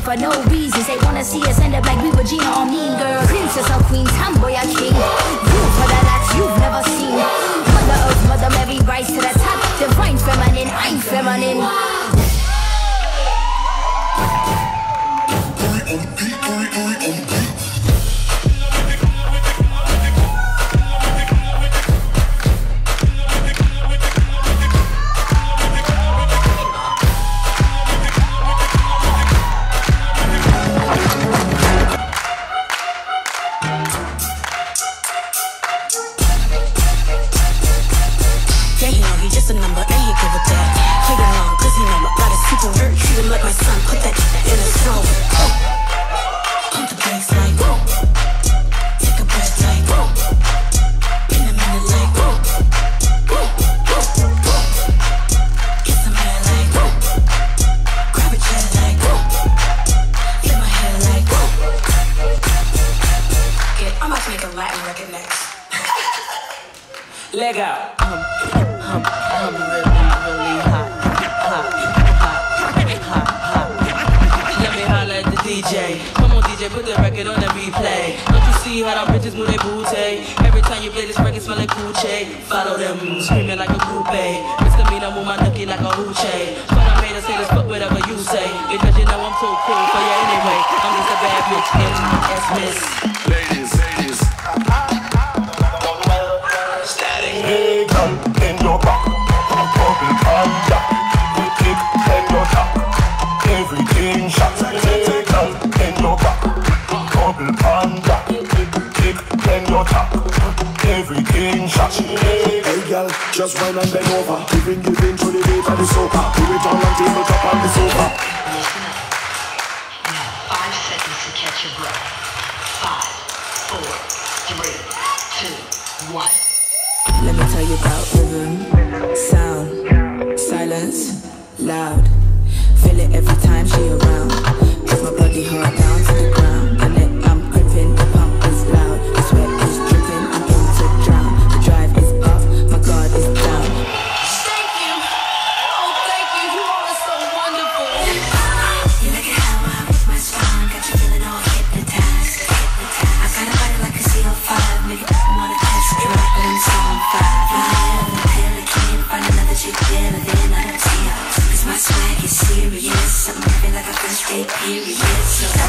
for no reasons. They wanna see us end up like we were Gina or Mean Girl. Princess or queen, tomboy or king. Rules for the that you've never seen. Mother Earth, Mother Mary, rise to the top. Divine feminine, I'm feminine. Just a number, and he give a damn. Play along, cause he know about his super hurt. Treat him like my son, put that in his throat. Pump the brakes like, take a breath like, in a minute like, get some hair like, grab a chair like, flip my hair like, I'm about to make a Latin record next. Leg out. I'm really hot. Let me holler at the DJ. Come on, DJ, put the record on the replay. Don't you see how them bitches move their booty? Every time you play this record, smell like coochie. Follow them, screaming like a coupe. Misdemeanor, move my nookie like a hoochie. But I made her say this, fuck whatever you say. Because you know I'm so cool for you anyway. I'm just a bad bitch, M.S. Miss. Ladies. Hey girl, bend your back, bubble and jack. You kick, bend your top, everything shot. Hey girl, bend your back, bubble and jack. Kick, bend your top, everything shot. Hey girl, just whine and bend over. Giving to the beat of the soca. Do it on and table top on the sofa. 5 seconds to catch your breath. 5, 4, 3, 2, 1. Let me tell you about rhythm, sound, silence, loud. Feel it every time she around. Push my body hard down to the ground. And then I'm gripping, the pump is loud. The sweat is dripping, I'm in to drown. The drive is up, my guard is down. Thank you. Oh, thank you. You all are so wonderful. You like it how I with my spine. Got you feeling all hypnotized. I got a body like a CO5. Make it wanna test drive, but I'm so on fire. Find another chick better than I don't see her. Cause my swag is serious. I'm living like a first date period. So